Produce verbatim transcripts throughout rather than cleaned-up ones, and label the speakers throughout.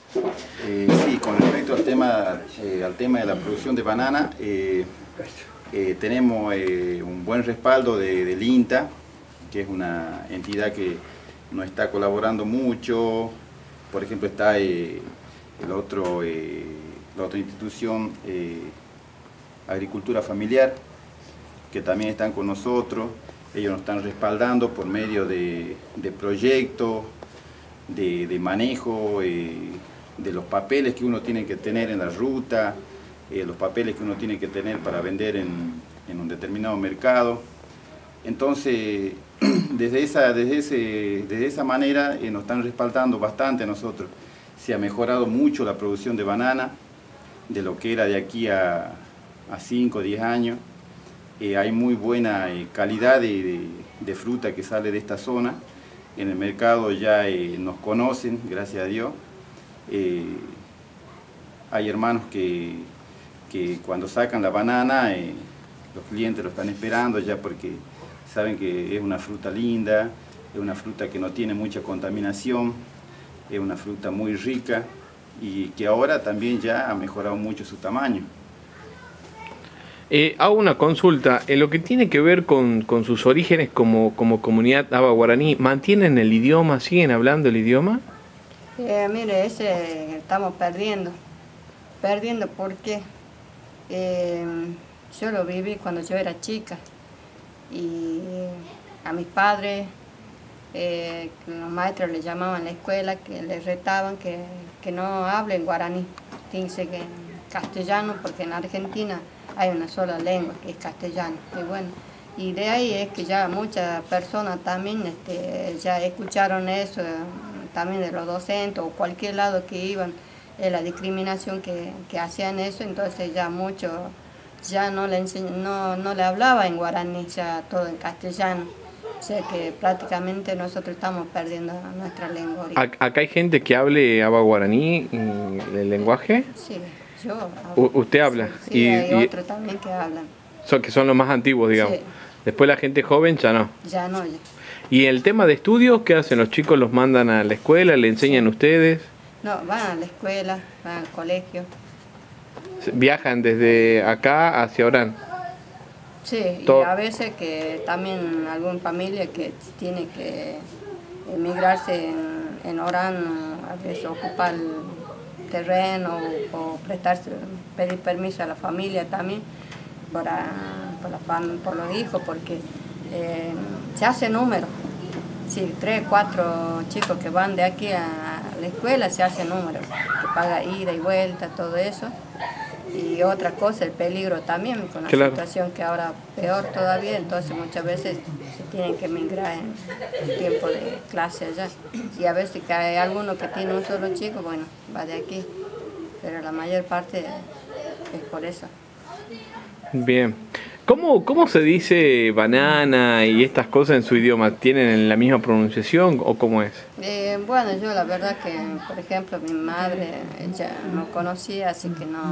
Speaker 1: Eh, sí, con respecto al tema, eh, al tema de la producción de banana, eh, eh, tenemos eh, un buen respaldo de, del INTA, que es una entidad que nos está colaborando mucho. Por ejemplo, está eh, el otro, eh, la otra institución, eh, Agricultura Familiar, que también están con nosotros. Ellos nos están respaldando por medio de, de proyectos, de, de manejo, eh, de los papeles que uno tiene que tener en la ruta, eh, los papeles que uno tiene que tener para vender en, en un determinado mercado. Entonces, desde esa, desde ese, desde esa manera eh, nos están respaldando bastante a nosotros. Se ha mejorado mucho la producción de banana, de lo que era de aquí a, a cinco o diez años. Eh, hay muy buena eh, calidad de, de, de fruta que sale de esta zona. En el mercado ya eh, nos conocen, gracias a Dios. Eh, hay hermanos que, que cuando sacan la banana, eh, los clientes lo están esperando ya porque saben que es una fruta linda, es una fruta que no tiene mucha contaminación, es una fruta muy rica y que ahora también ya ha mejorado mucho su tamaño.
Speaker 2: Eh, hago una consulta, en lo que tiene que ver con, con sus orígenes como, como comunidad aba guaraní, ¿mantienen el idioma, siguen hablando el idioma?
Speaker 3: Eh, mire, ese estamos perdiendo, perdiendo porque eh, yo lo viví cuando yo era chica y a mis padres, eh, los maestros les llamaban a la escuela, que les retaban que, que no hablen guaraní, tienen que en castellano porque en Argentina hay una sola lengua, que es castellano. Y bueno, y de ahí es que ya muchas personas también este, ya escucharon eso, también de los docentes o cualquier lado que iban, eh, la discriminación que, que hacían eso, entonces ya muchos ya no le, no, no le hablaba en guaraní, ya todo en castellano. O sea que prácticamente nosotros estamos perdiendo nuestra lengua ahorita.
Speaker 2: ¿Acá hay gente que hable aba guaraní, el lenguaje?
Speaker 3: Sí. Yo
Speaker 2: U ¿Usted habla?
Speaker 3: Sí, sí,
Speaker 2: y,
Speaker 3: hay
Speaker 2: y
Speaker 3: otros también que hablan.
Speaker 2: Son, que son los más antiguos, digamos.
Speaker 3: Sí.
Speaker 2: Después la gente joven ya no.
Speaker 3: Ya no, ya.
Speaker 2: ¿Y el tema de estudios qué hacen? ¿Los chicos los mandan a la escuela? ¿Le enseñan
Speaker 3: Sí.
Speaker 2: ustedes?
Speaker 3: No, van a la escuela, van al colegio.
Speaker 2: ¿Viajan desde acá hacia Orán?
Speaker 3: Sí,
Speaker 2: Todo.
Speaker 3: y a veces que también alguna familia que tiene que emigrarse en, en Orán, a veces ocupar el terreno o prestarse, pedir permiso a la familia también para, por, la, por los hijos, porque eh, se hace número. Si tres, cuatro chicos que van de aquí a la escuela, se hace número, que paga ida y vuelta, todo eso. Y otra cosa, el peligro también, con la
Speaker 2: claro.
Speaker 3: situación que ahora peor todavía, entonces muchas veces se tienen que emigrar en, en tiempo de clase allá. Y a veces que hay alguno que tiene un solo chico, bueno, va de aquí, pero la mayor parte es por eso.
Speaker 2: Bien. ¿Cómo, cómo se dice banana y estas cosas en su idioma? ¿Tienen la misma pronunciación o cómo es?
Speaker 3: Eh, bueno, yo la verdad que, por ejemplo, mi madre, ella no conocía, así que no...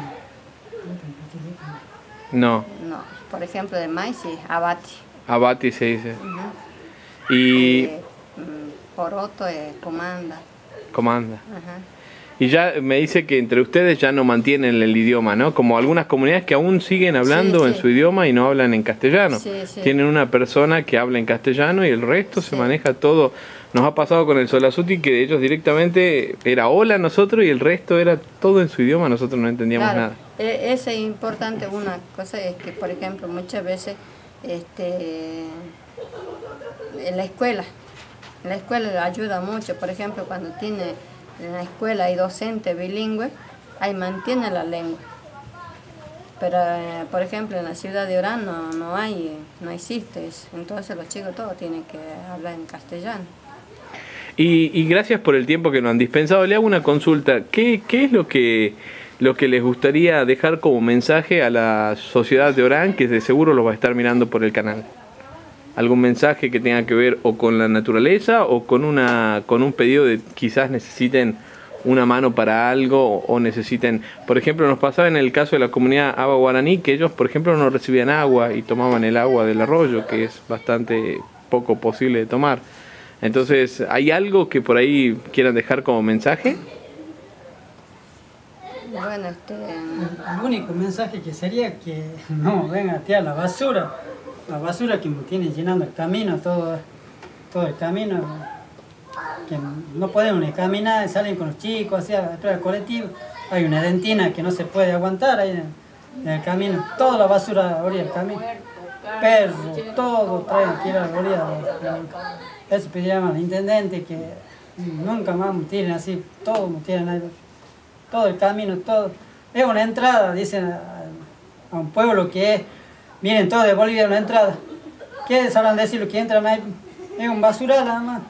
Speaker 2: No.
Speaker 3: No, por ejemplo, de maíz, sí, abati.
Speaker 2: Abati se dice.
Speaker 3: Uh-huh.
Speaker 2: Y...
Speaker 3: Eh, poroto es comanda.
Speaker 2: Comanda.
Speaker 3: Ajá.
Speaker 2: Y ya me dice que entre ustedes ya no mantienen el idioma, ¿no? Como algunas comunidades que aún siguen hablando sí, sí. en su idioma y no hablan en castellano.
Speaker 3: Sí, sí.
Speaker 2: Tienen una persona que habla en castellano y el resto
Speaker 3: sí.
Speaker 2: se maneja todo. Nos ha pasado con el Solasuti que ellos directamente era hola nosotros y el resto era todo en su idioma, nosotros no entendíamos
Speaker 3: claro,
Speaker 2: nada.
Speaker 3: Es importante una cosa, es que por ejemplo muchas veces este, en la escuela, en la escuela le ayuda mucho, por ejemplo cuando tiene... En la escuela hay docentes bilingües, ahí mantiene la lengua. Pero, eh, por ejemplo, en la ciudad de Orán no, no hay, no existe eso. Entonces los chicos todos tienen que hablar en castellano.
Speaker 2: Y, y gracias por el tiempo que nos han dispensado. Le hago una consulta. ¿Qué, qué es lo que, lo que les gustaría dejar como mensaje a la sociedad de Orán, que de seguro lo va a estar mirando por el canal? ¿Algún mensaje que tenga que ver o con la naturaleza o con una con un pedido de quizás necesiten una mano para algo o, o necesiten, por ejemplo, nos pasaba en el caso de la comunidad aba guaraní que ellos, por ejemplo, no recibían agua y tomaban el agua del arroyo, que es bastante poco posible de tomar. Entonces, ¿hay algo que por ahí quieran dejar como mensaje?
Speaker 3: Bueno, este,
Speaker 4: El único mensaje que sería que no vengan a tirar la basura, la basura que me tienen llenando el camino, todo, todo el camino, que no podemos ni caminar, salen con los chicos, hacia atrás del colectivo, hay una dentina que no se puede aguantar ahí en, en el camino, toda la basura a orilla del camino, perros, todo traen aquí a la orilla. Eso pediríamos al intendente que nunca más me tiren así, todo me tiran ahí. Todo el camino, todo. Es una entrada, dicen a, a un pueblo que es, vienen todos de Bolivia, una entrada. ¿Qué sabrán decir lo que entran ahí? Es un basural nada más.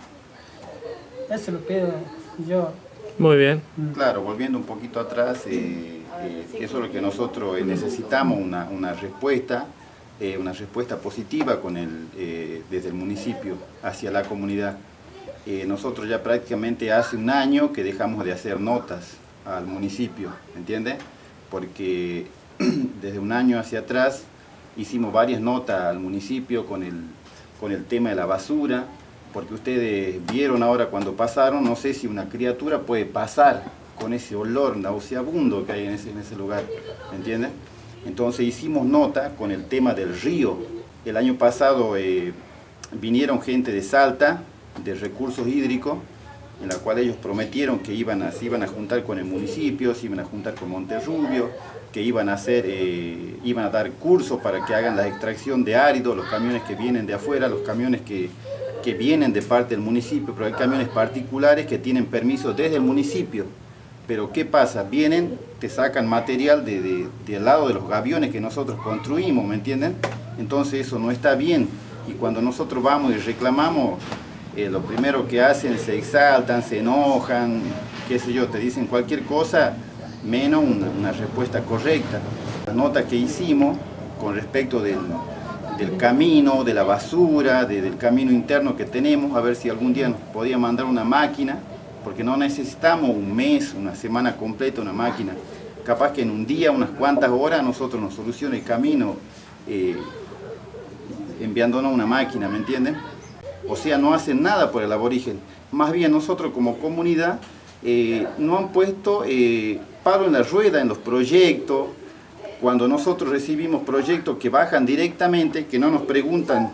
Speaker 4: Eso lo pido yo.
Speaker 2: Muy bien.
Speaker 1: Claro, volviendo un poquito atrás, eh, eh, eso es lo que nosotros eh, necesitamos, una, una respuesta, eh, una respuesta positiva con el, eh, desde el municipio hacia la comunidad. Eh, nosotros ya prácticamente hace un año que dejamos de hacer notas al municipio, ¿me entiende? Porque desde un año hacia atrás hicimos varias notas al municipio con el, con el tema de la basura, porque ustedes vieron ahora cuando pasaron, no sé si una criatura puede pasar con ese olor nauseabundo que hay en ese, en ese lugar, ¿me entiende? Entonces hicimos nota con el tema del río. El año pasado eh, vinieron gente de Salta, de recursos hídricos, en la cual ellos prometieron que iban a, se iban a juntar con el municipio, se iban a juntar con Monterrubio, que iban a hacer, eh, iban a dar cursos para que hagan la extracción de árido, los camiones que vienen de afuera, los camiones que, que vienen de parte del municipio, pero hay camiones particulares que tienen permiso desde el municipio. Pero ¿qué pasa? Vienen, te sacan material de, de, del lado de los gaviones que nosotros construimos, ¿me entienden? Entonces eso no está bien, y cuando nosotros vamos y reclamamos, Eh, lo primero que hacen, se exaltan, se enojan, qué sé yo, te dicen cualquier cosa, menos una, una respuesta correcta. La nota que hicimos con respecto del, del camino, de la basura, de, del camino interno que tenemos, a ver si algún día nos podía mandar una máquina, porque no necesitamos un mes, una semana completa, una máquina. Capaz que en un día, unas cuantas horas, nosotros nos soluciona el camino eh, enviándonos una máquina, ¿me entienden? O sea, no hacen nada por el aborigen. Más bien nosotros como comunidad eh, no han puesto eh, palo en la rueda en los proyectos. Cuando nosotros recibimos proyectos que bajan directamente, que no nos preguntan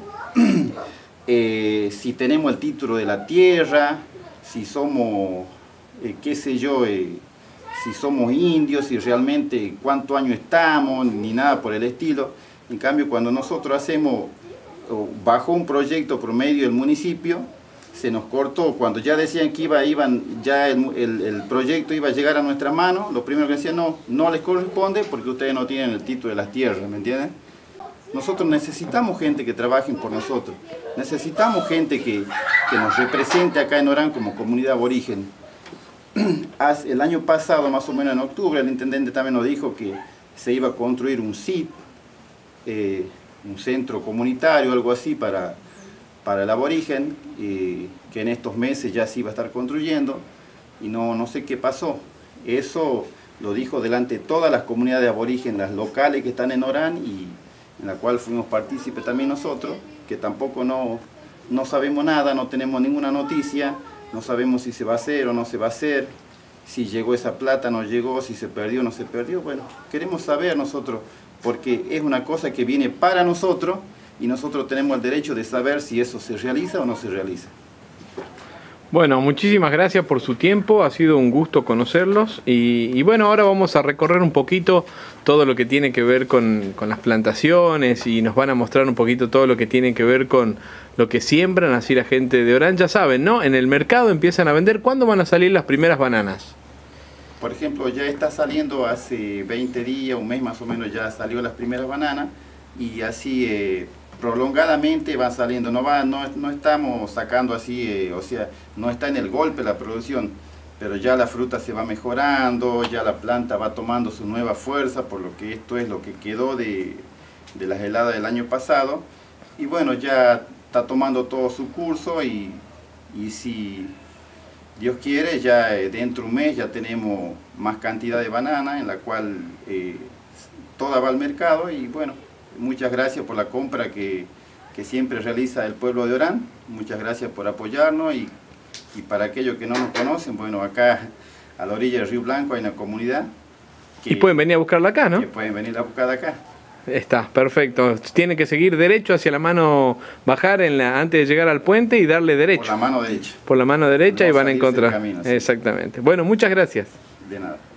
Speaker 1: eh, si tenemos el título de la tierra, si somos, eh, qué sé yo, eh, si somos indios, si realmente cuántos años estamos, ni nada por el estilo. En cambio, cuando nosotros hacemos bajo un proyecto por medio del municipio, se nos cortó. Cuando ya decían que iba, iban, ya el, el, el proyecto iba a llegar a nuestra mano, lo primero que decían, no, no les corresponde porque ustedes no tienen el título de las tierras, ¿me entienden? Nosotros necesitamos gente que trabaje por nosotros, necesitamos gente que, que nos represente acá en Orán como comunidad aborigen. El año pasado, más o menos en octubre, el intendente también nos dijo que se iba a construir un C I T, eh, un centro comunitario, algo así para, para el aborigen, eh, que en estos meses ya se iba a estar construyendo, y no, no sé qué pasó. Eso lo dijo delante de todas las comunidades aborígenes, las locales que están en Orán, y en la cual fuimos partícipes también nosotros, que tampoco no, no sabemos nada, no tenemos ninguna noticia, no sabemos si se va a hacer o no se va a hacer, si llegó esa plata, no llegó, si se perdió o no se perdió. Bueno, queremos saber nosotros, porque es una cosa que viene para nosotros y nosotros tenemos el derecho de saber si eso se realiza o no se realiza.
Speaker 2: Bueno, muchísimas gracias por su tiempo, ha sido un gusto conocerlos y, y bueno, ahora vamos a recorrer un poquito todo lo que tiene que ver con, con las plantaciones y nos van a mostrar un poquito todo lo que tiene que ver con lo que siembran, así la gente de Orán ya saben, ¿no? En el mercado empiezan a vender. ¿Cuándo van a salir las primeras bananas?
Speaker 1: Por ejemplo, ya está saliendo hace veinte días, un mes más o menos, ya salió las primeras bananas y así eh, prolongadamente van saliendo, no, va, no, no estamos sacando así, eh, o sea, no está en el golpe la producción, pero ya la fruta se va mejorando, ya la planta va tomando su nueva fuerza, por lo que esto es lo que quedó de, de las heladas del año pasado, y bueno, ya está tomando todo su curso y, y si Dios quiere, ya dentro de un mes ya tenemos más cantidad de banana, en la cual eh, toda va al mercado. Y bueno, muchas gracias por la compra que, que siempre realiza el pueblo de Orán. Muchas gracias por apoyarnos y, y para aquellos que no nos conocen, bueno, acá a la orilla del Río Blanco hay una comunidad que,
Speaker 2: y pueden venir a buscarla acá, ¿no?
Speaker 1: Que pueden venir a buscarla acá.
Speaker 2: Está, perfecto. Tiene que seguir derecho hacia la mano, bajar en la, antes de llegar al puente y darle derecho.
Speaker 1: Por la mano derecha.
Speaker 2: Por la mano derecha
Speaker 1: No
Speaker 2: y van a
Speaker 1: salirse del
Speaker 2: encontrar.
Speaker 1: camino, sí.
Speaker 2: Exactamente. Bueno, muchas gracias.
Speaker 1: De nada.